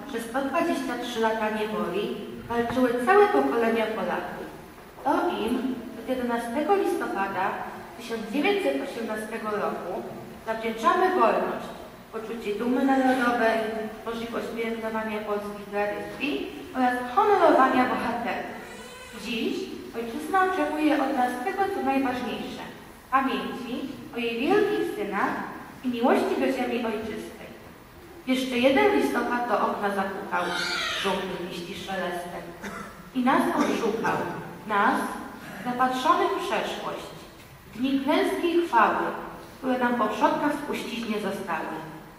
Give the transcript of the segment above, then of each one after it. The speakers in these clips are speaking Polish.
że 123 lata niewoli walczyły całe pokolenia Polaków. To im od 11 listopada 1918 roku zawdzięczamy wolność, poczucie dumy narodowej, możliwość pielęgnowania polskich tradycji oraz honorowania bohaterów. Dziś ojczyzna oczekuje od nas tego, co najważniejsze – pamięci o jej wielkich synach i miłości do ziemi ojczystej. Jeszcze jeden listopad do okna zapukał żółtym liści szelestem. I nas on szukał, nas, zapatrzonych w przeszłość, dni klęski i chwały, które nam po przodkach spuściźnie zostały.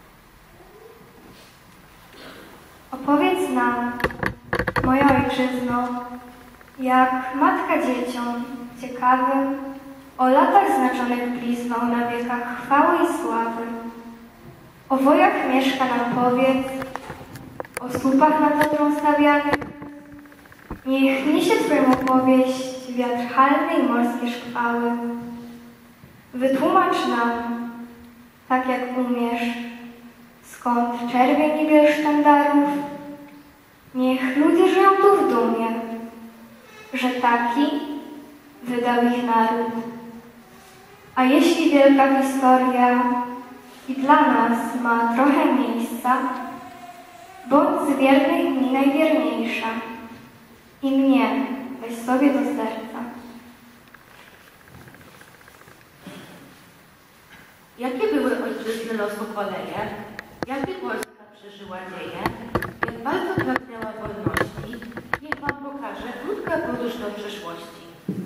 Opowiedz nam, moja ojczyzno, jak matka dzieciom ciekawym, o latach znaczonych blizną na wiekach chwały i sławy. O wojach mieszka nam powiedz, o słupach nad Odrą stawianych. Niech niesie Twoją opowieść wiatr halny i morskie szkwały. Wytłumacz nam, tak jak umiesz, skąd czerwień i biel sztandarów. Niech ludzie żyją tu w dumie, że taki wydał ich naród. A jeśli wielka historia i dla nas ma trochę miejsca, bądź z wiernych mi najwierniejsza i mnie weź sobie do serca. Jakie były ojczyzny losu koleje? Jakie Polska przeżyła dzieje? Jak bardzo pragnęła wolności? Niech wam pokaże krótka podróż do przeszłości.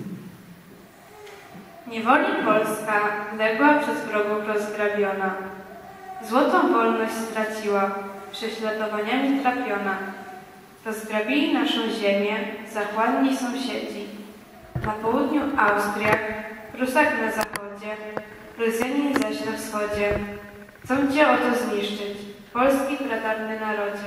Niewoli Polska legła przez wrogów rozgrabiona. Złotą wolność straciła, prześladowaniami trapiona. Rozgrabili naszą ziemię zachładni sąsiedzi. Na południu Austria, Prusak na zachodzie, Rosjanin zaś na wschodzie. Chcą cię oto zniszczyć, polski pradawny narodzie.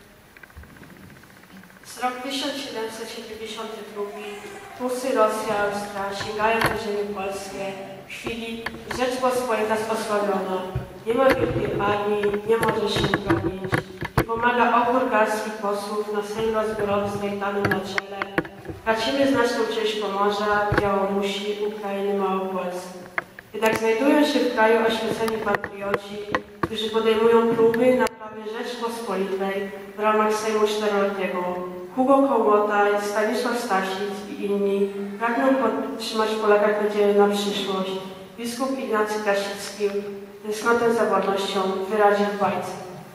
Rok 1772. Prusy, Rosja, Austria sięgają do ziemi polskie. W chwili Rzeczpospolita jest osłabiona. Nie ma wielkiej armii, nie może się bronić. Nie pomaga opór garstki posłów na Sejm Rozbiorowy z Gaetanem na czele. Tracimy znaczną część Pomorza, Białorusi, Ukrainy, Małopolski. Jednak znajdują się w kraju oświeceni patrioci, którzy podejmują próby naprawy Rzeczpospolitej w ramach Sejmu Czteroletniego. Hugo Kołłota, Stanisław Staszic i inni pragną podtrzymać w Polakach nadzieję na przyszłość. Biskup Ignacy Krasicki tęsknotę za wolnością wyraził w bajce.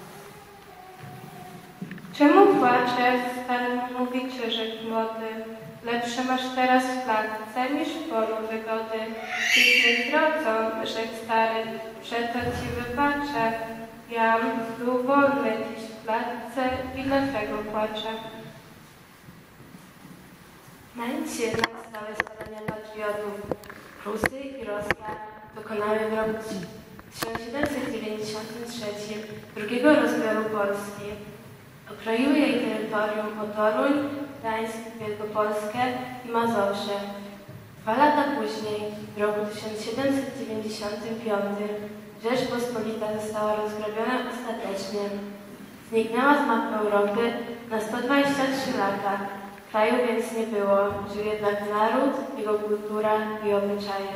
Czemu płaczesz, stary mówi krzyżyk młody? Lepsze masz teraz w klatce niż w polu wygody. Dziś nie zdradzą, rzekł stary, przeto ci wybaczę. Jam był wolny dziś w klatce i dlatego płaczę. Na nic jednak stałe starania patriotów. Prusy i Rosja dokonały w roku 1793 drugiego rozbioru Polski. Okroiły jej terytorium o Toruń, Gdańsk, Wielkopolskę i Mazowsze. 2 lata później, w roku 1795, Rzeczpospolita została rozgrabiona ostatecznie. Zniknęła z map Europy na 123 lata. Kraju więc nie było, żył jednak naród, jego kultura i obyczaje.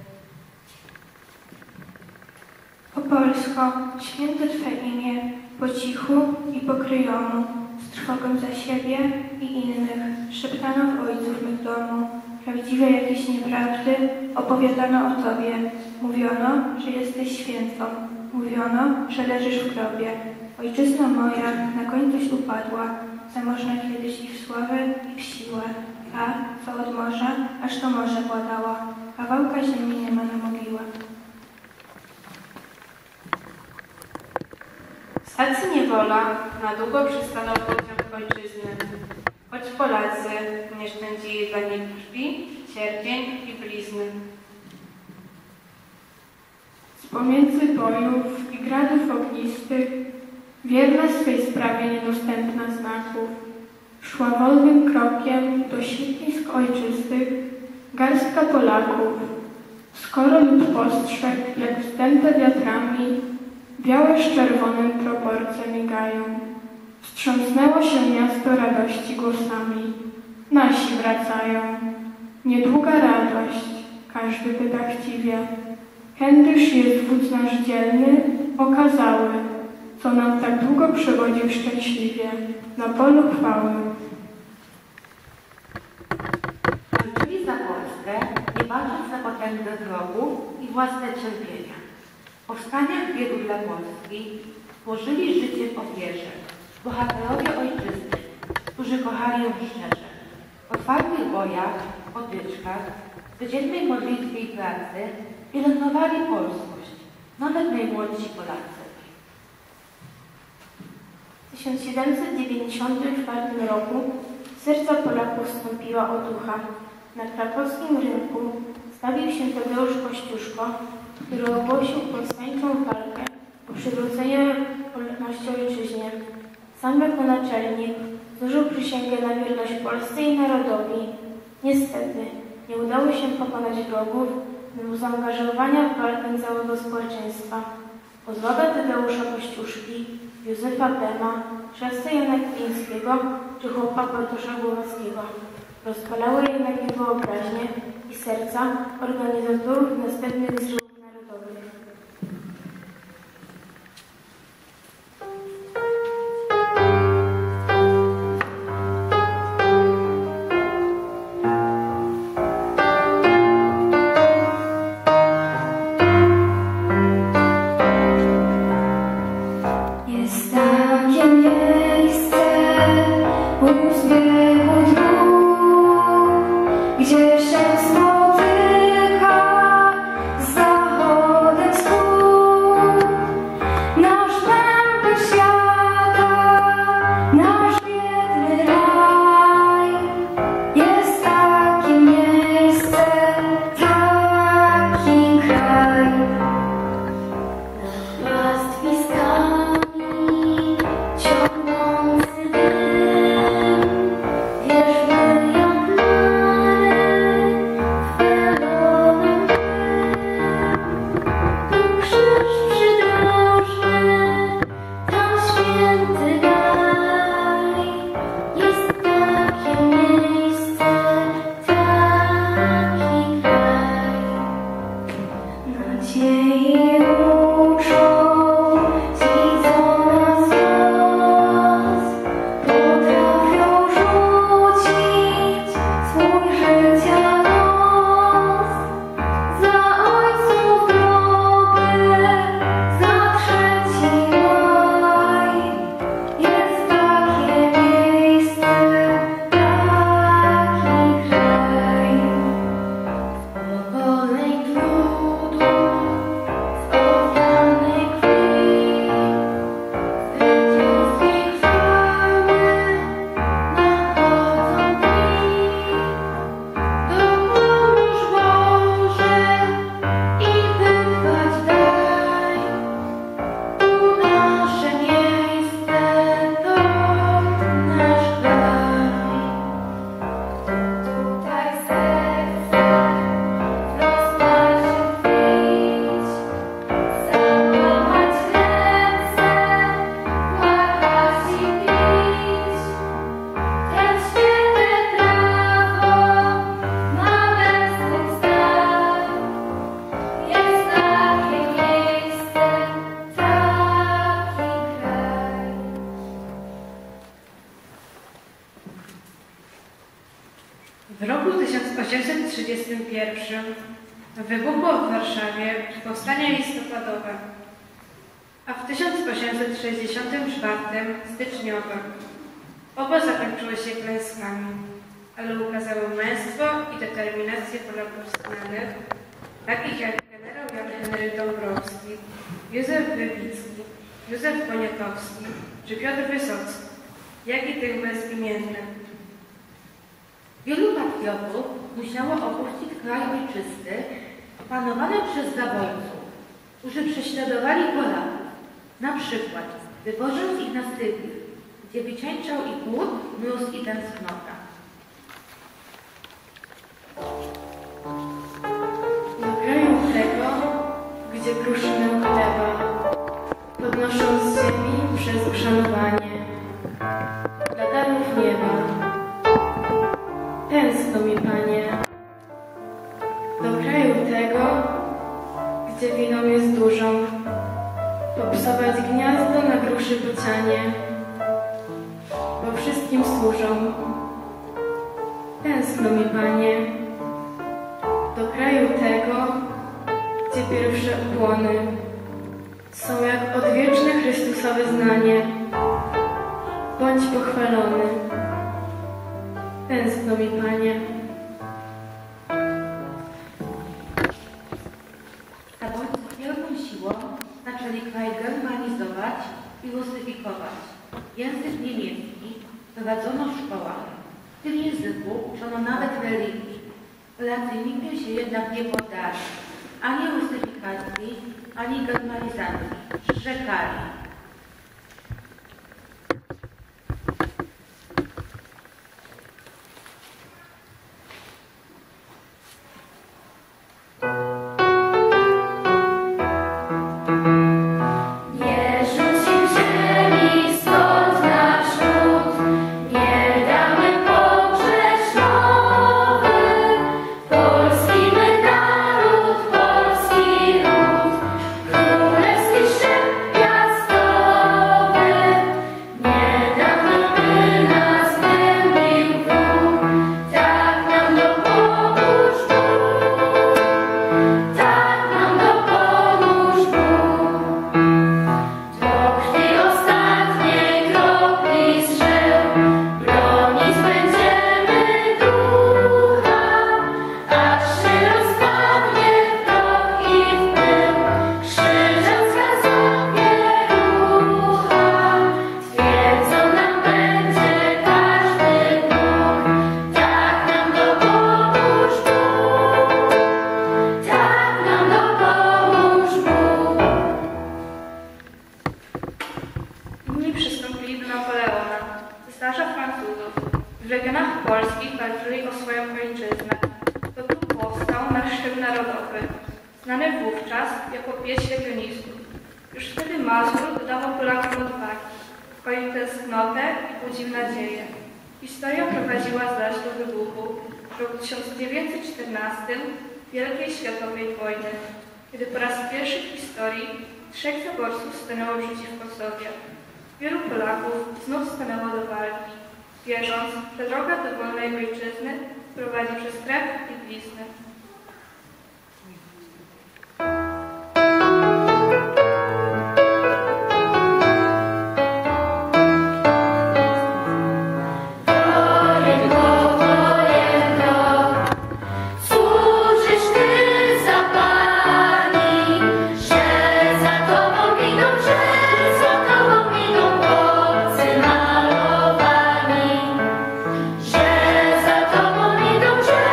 O Polsko, święte Twe imię, po cichu i pokryjomu, z trwogą za siebie i innych, szeptano w ojców mych domu, prawdziwe jakieś nieprawdy opowiadano o Tobie. Mówiono, że jesteś świętą, mówiono, że leżysz w grobie. Ojczyzna moja na końcuś upadła, zamożna kiedyś i w sławę, i w siłę, a co od morza, aż to morze władała, kawałka ziemi nie ma na mogiłę. W stacji Niewola na długo przystanął pociąg ojczyzny. Choć Polacy nie szczędzili dla niej krwi, cierpień i blizny. Z pomiędzy bojów i gradów ognistych, wierna swej sprawie niedostępna znaków, szła wolnym krokiem do świetlisk ojczystych garstka Polaków. Skoro lud postrzegł, jak wzdęte wiatrami, białe z czerwonym proporcje migają. Wstrząsnęło się miasto radości głosami. Nasi wracają. Niedługa radość, każdy pyta chciwie. Kędyż jest wódz nasz dzielny, okazały, co nam tak długo przewodził szczęśliwie, na polu chwały. Walczyli za Polskę, nie bacząc na potęgę wrogu i własne cierpienia. W powstaniach biegu dla Polski włożyli życie w ofierze, bohaterowie ojczyzny, którzy kochali ją szczerze. W otwartych bojach, potyczkach, w codziennej modlitwie i pracy pielęgnowali polskość, nawet najmłodsi Polacy. W 1794 roku w serca Polaków wstąpiła otucha. Na krakowskim rynku stawił się Tadeusz Kościuszko, który ogłosił powstańczą walkę o przywrócenie wolności ojczyźnie. Sam jako naczelnik złożył przysięgę na wierność Polsce i narodowi. Niestety nie udało się pokonać wrogów mimo zaangażowania w walkę całego społeczeństwa. Pozwolę Tadeusza Kościuszki, Józefa Bema, szewca Jana Kilińskiego czy chłopa Bartosza Głowackiego rozpalały jednak ich wyobraźnię i serca organizatorów następnych zryłów narodowych. Jest takie miejsce u zbiegu dróg, gdzie się spotyka z zachodem wschód. Nasz pępek świata, nasz biedny raj. Jest takie miejsce, taki kraj. Pastwiskami ciągnący dym, wierzmy jak mary w pełnym tu krzyż przydrożny, tam święty gaj. Jest takie miejsce, taki kraj. Nadziei uczą, widzą nas los, potrafią rzucić swój życia los. Za ojców groby, za 3 maj. Jest takie miejsce, taki kraj. Pokoleń trudu, z ofiarnej krwi, zwycięskiej chwały nadchodzą dni. Dopomóż Boże i wytrwać daj. Tu nasze miejsce, to nasz kraj. Tutaj serce rozpaczy twić, załamać ręce, płakać i pić. Ten święte prawo ma beznych zdań. Jest takie miejsce, taki kraj. W roku 1831 wybuchło w Warszawie powstanie listopadowe, a w 1864 styczniowe. Oba zakończyły się klęskami, ale ukazały męstwo i determinację Polaków znanych, takich jak generał Jan Henry Dąbrowski, Józef Wybicki, Józef Poniatowski czy Piotr Wysocki, jak i tych bezimiennych. Wielu patriotów musiało opuścić kraj ojczysty, opanowany przez zabójców, którzy prześladowali Polaków, na przykład wywożąc ich na Sybir, gdzie wycieńczał ich głód, mróz i tęsknota. Do kraju tego, gdzie kruszymy chleba, podnosząc z ziemi przez uszanowanie. dla darów nieba. Tęskno mi, Panie, do kraju tego, gdzie winą jest dużo, popsować gniazdo na gruszy bocianie, bo wszystkim służą. Tęskno mi, Panie, do kraju tego, gdzie pierwsze ukłony są jak odwieczne Chrystusowe znanie. Bądź pochwalony. Tęskno mi, Panie. Zabójców wielką siłą zaczęli kraj germanizować i rusyfikować. Język niemiecki prowadzono w szkołach. W tym języku uczono nawet religii. Polacy nigdy się jednak nie poddali ani rusyfikacji, ani germanizacji. Przyrzekali. Nie rzuci ziemi stąd naprzód, nie damy pogrzesz nowy. Polski my naród, polski lud, królewski szczep piastowy. Nie damy, by nas gnębił wróg, tak nam dopomóż Bóg, tak nam dopomóż Bóg. Do krwi ostatniej kropli zżył, bronić będziemy ducha, aż się rozpadnie w proch i w pył, krzyżacka złapie rucha. Twierdzą nam będzie każdy Bóg, tak nam dopomóż Bóg, tak nam dopomóż Bóg. Inni przystąpili do Napoleona, cesarza Francuzów. W regionach polskich walczyli o swoją ojczyznę. To tu powstał nasz hymn narodowy, znany wówczas jako pieśń legionistów. Już wtedy Mazur dodawał Polakom odwagi, koił tęsknotę i budził nadzieję. Historia prowadziła zaś do wybuchu w roku 1914 Wielkiej Światowej Wojny, kiedy po raz pierwszy w historii 3 zaborców stanęło przeciwko sobie. Wielu Polaków znów stanęło do walki, wierząc, że droga do wolnej ojczyzny prowadzi przez krew i blizny. Wojenko, wojenko, służysz ty za Pani, że za Tobą idą, chłopcy malowani, że za Tobą idą,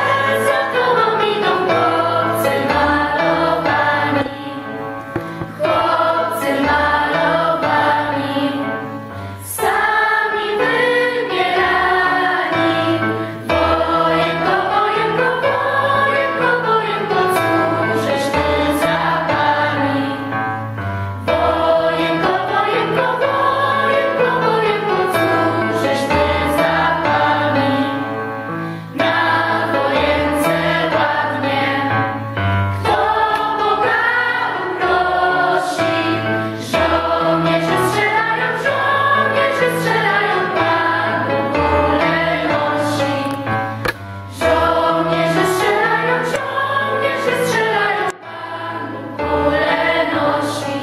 chłopcy malowani, chłopcy malowani, sami wybierani. Wojenko, wojenko, wojenko, wojenko, służysz ty za Pani. Wojenko, wojenko, wojenko, wojenko, służysz ty za Pani. Na wojence ładnie, kto Boga uprosi, żołnierze strzelają, Pan kulę nosi. Żołnierze strzelają, Pan kulę nosi.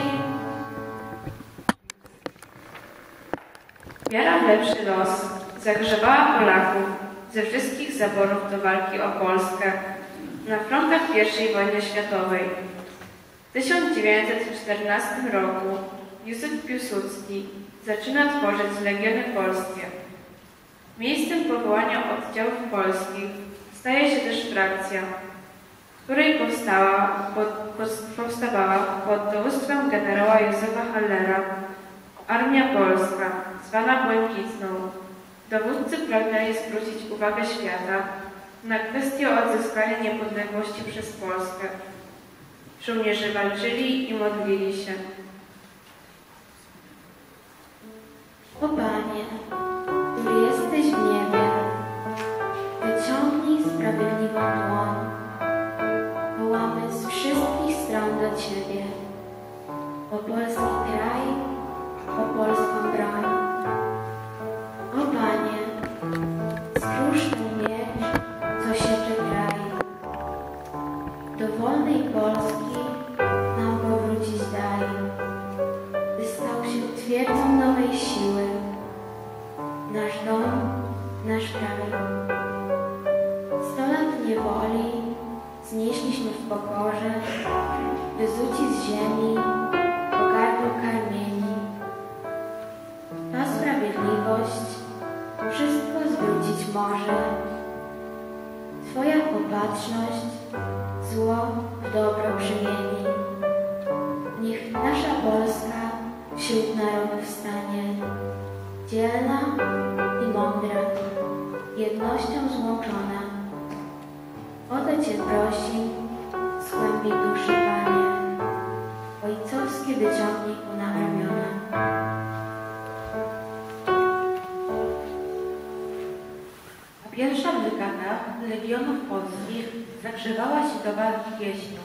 Wiara w lepszy los zagrzebała Polaków ze wszystkich zaborów do walki o Polskę na frontach I wojny światowej. W 1914 roku Józef Piłsudski zaczyna tworzyć Legiony Polskie. Miejscem powołania oddziałów polskich staje się też frakcja, w której powstawała pod dowództwem generała Józefa Hallera Armia Polska, zwana Błękitną. Dowódcy pragnęli zwrócić uwagę świata na kwestię odzyskania niepodległości przez Polskę. Żołnierze walczyli i modlili się. O Panie, który o polski kraj, o polską broń. O Panie, skrusz ten miecz, co siecze kraj. Do wolnej Polski nam powrócić daj, by stał się twierdzą nowej siły. Nasz dom, nasz kraj. 100 lat niewoli znieśliśmy w pokorze, wyzuci z ziemi, pogardą karmieni. Ta sprawiedliwość wszystko zwrócić może. Twoja opatrzność zło w dobro przemieni. Niech nasza Polska wśród narodów stanie, dzielna i mądra, jednością złączona. O to Cię prosi z głębi duszy, Panie, ojcowskie wyciągnij ku nam ramiona. A pierwsza brygada Legionów Polskich zagrzewała się do walki pieśnią.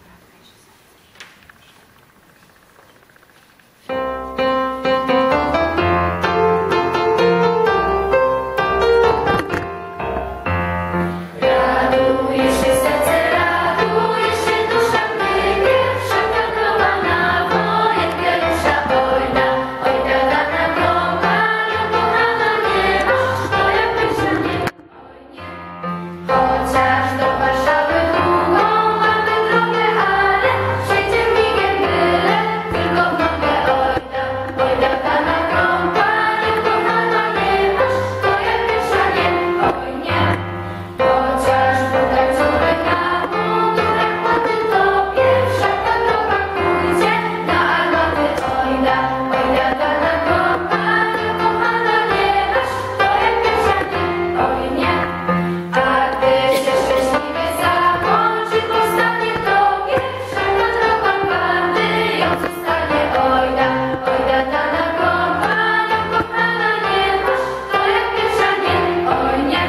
Chociaż do Warszawy długą mamy drogę, ale przejdzie migiem byle, tylko w nogę. Oj da dana krąpa, niekochana nie masz, to jak pierwsza nie, oj nie. Chociaż w butach córek na mundurach ładny, to pierwsza ta droga pójdzie na armaty. Oj da dana krąpa, niekochana nie masz, to jak pierwsza nie, oj nie. A gdy się szczęśliwie zakończy powstanie, to pierwsza ta droga gwardy ją zostanie. Oj da dana krąpa, niekochana nie masz, to jak pierwsza nie, oj nie.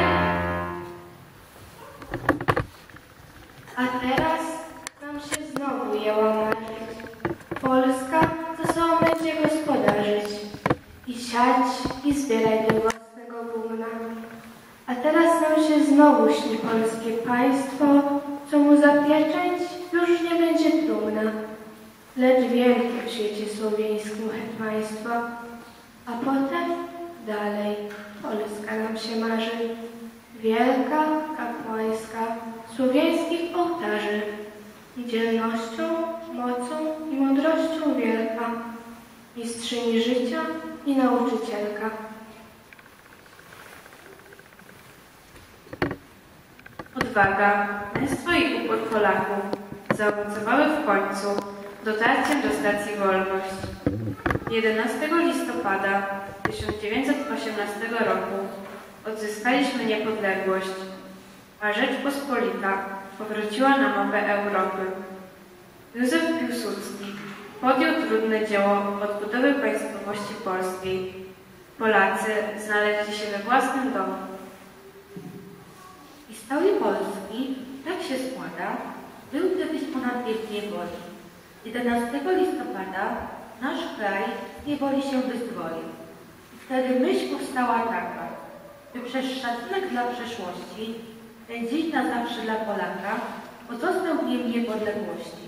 A teraz nam się znowu jęła marzyć. Polska ze sobą będzie gospodarzyć i siać i zbierać do własnego gówna. A teraz nam się znowu śni polskie państwo, co mu za pieczęć już nie będzie trumna, lecz wielkie w świecie słowiańskim hetmaństwo. A potem dalej Polska nam się marzy, wielka, kapłańska, słowiańskich ołtarzy, dzielnością, mocą i mądrością wielka, mistrzyni życia i nauczycielka. Odwaga, męstwo i upór Polaków zaowocowały w końcu dotarciem do stacji Wolność. 11 listopada 1918 roku odzyskaliśmy niepodległość, a Rzeczpospolita powróciła na mapę Europy. Józef Piłsudski podjął trudne dzieło odbudowy państwowości polskiej. Polacy znaleźli się we własnym domu. W historii Polski, tak się składa, był kiedyś ponad wiek niewoli. 11 listopada nasz kraj z niewoli się wyzwolił. I wtedy myśl powstała taka, by przez szacunek dla przeszłości pędzić na zawsze dla Polaka pozostał dniem niepodległości.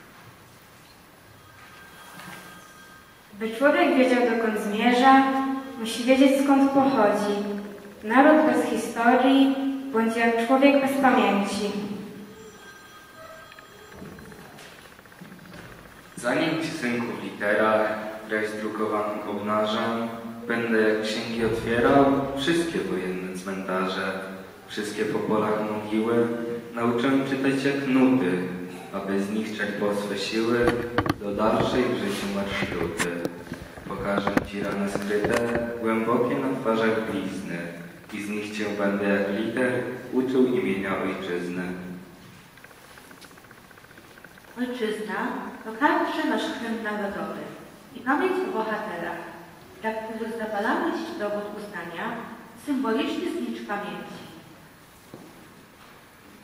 By człowiek wiedział, dokąd zmierza, musi wiedzieć, skąd pochodzi. Naród bez historii bądź jak człowiek bez pamięci. Zanim ci, synku, w literach treść drukowaną obnażę, będę jak księgi otwierał wszystkie wojenne cmentarze, wszystkie po polach mogiły, nauczę czytać jak nuty, aby z nich czerpać po swe siły do dalszej w życiu marszruty. Pokażę ci rany skryte, głębokie na twarzach blizny i z nich cię będę jak liter uczył imienia ojczyzny. Ojczyzna to także nasz hymn narodowy i pamięć o bohaterach, dla których zapalamy dziś dowód uznania, symboliczny znicz pamięci.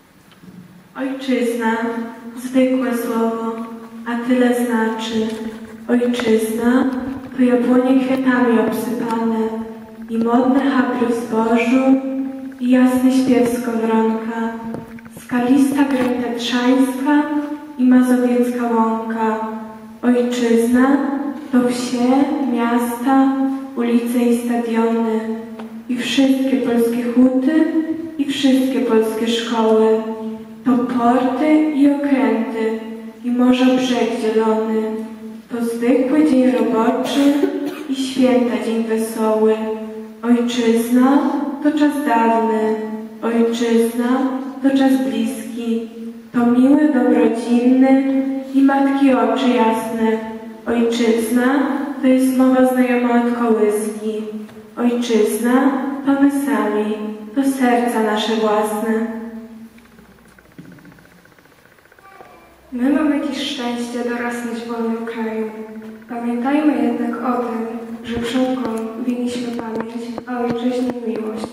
Ojczyzna, zwykłe słowo, a tyle znaczy. Ojczyzna to jabłonie kwiatami obsypane i modne chapry w zbożu i jasny śpiew skowronka, skalista grań tatrzańska i mazowiecka łąka. Ojczyzna to wsie, miasta, ulice i stadiony i wszystkie polskie huty i wszystkie polskie szkoły. To porty i okręty i morza brzeg zielony. To zwykły dzień roboczy i święta dzień wesoły. Ojczyzna to czas dawny, ojczyzna to czas bliski. To miły dom rodzinny i matki oczy jasne. Ojczyzna to jest mowa znajoma od kołyski. Ojczyzna to my sami, to serca nasze własne. My mamy dziś szczęście dorosnąć w wolnym kraju. Pamiętajmy jednak o tym, że przodkom winniśmy pamięć, a ojczyźnie miłość.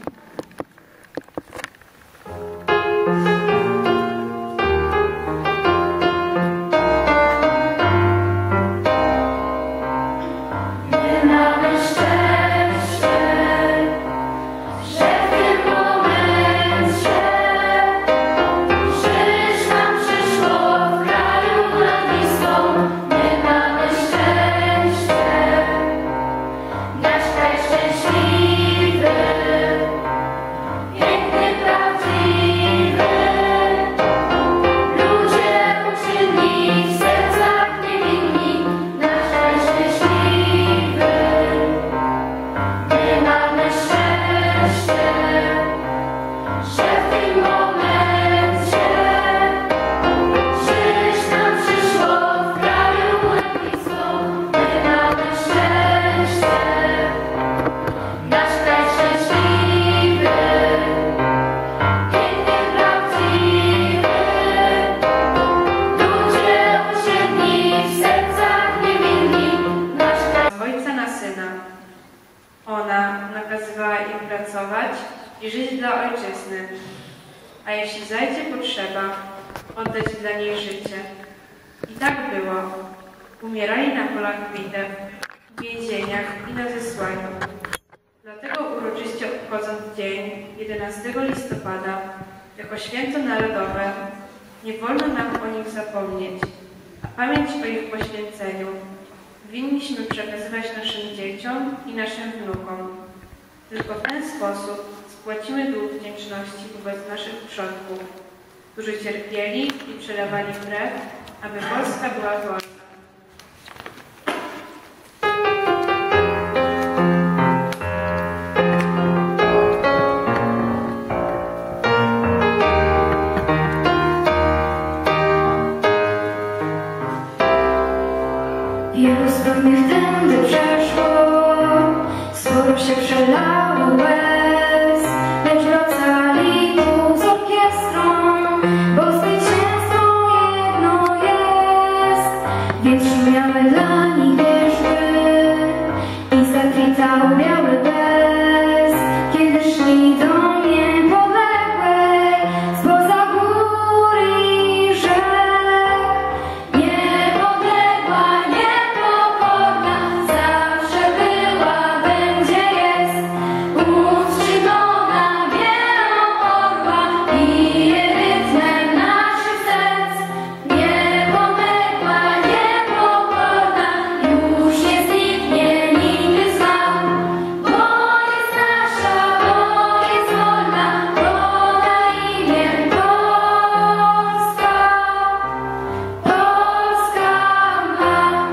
I żyć dla ojczyzny, a jeśli zajdzie potrzeba, oddać dla niej życie. I tak było. Umierali na polach bitew, w więzieniach i na zesłaniu. Dlatego uroczyście obchodząc dzień 11 listopada jako święto narodowe, nie wolno nam o nich zapomnieć, a pamięć o ich poświęceniu winniśmy przekazywać naszym dzieciom i naszym wnukom. Tylko w ten sposób spłacimy dług wdzięczności wobec naszych przodków, którzy cierpieli i przelewali krew, aby Polska była wolna. Wielu zbrodnych tędy przeszło, sporo się przelało łez, lecz wracali tu z orkiestrą, bo zwycięstwo jedno jest. Więc szumiały dla nich wierzby i zakwitał biały bez, kiedy szli do niepodległej spoza gór i rzek. Niepodległa, niepokorna, zawsze była, będzie, jest uczciwona wielą orła, bije rytmem naszych serc. Niepodległa, niepokorna, już nie zniknie nigdy z nam, bo jest nasza, bo jest wolna, bo na imię Polska, Polska ma.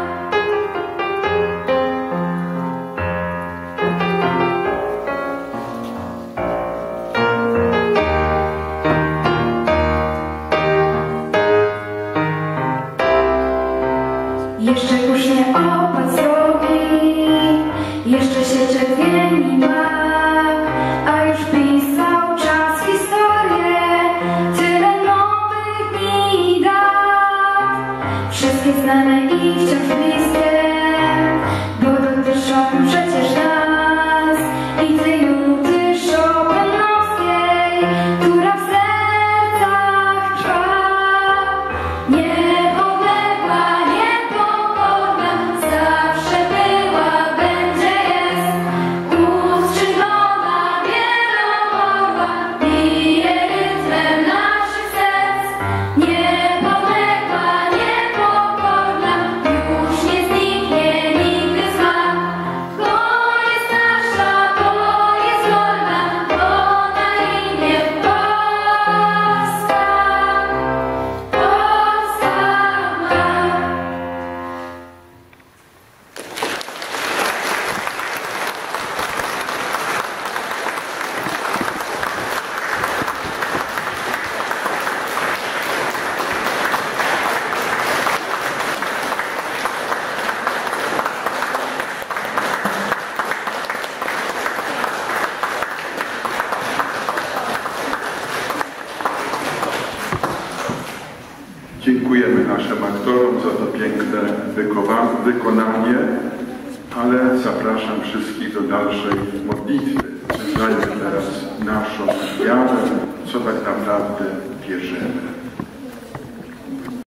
Jeszcze kurz nie opadł z drogi, jeszcze się czerwieni mak, a już pisał czas historię, tyle nowych dni i dat. Wszystkie znane i wciąż bliskie, bo dotyczą przecież nas i tej nuty chopinowskiej, która w sercach trwa. Niepodległa, niepokorna, naszym aktorom za to piękne wykonanie, ale zapraszam wszystkich do dalszej modlitwy. Przyznajmy teraz naszą wiarę, co tak naprawdę wierzymy.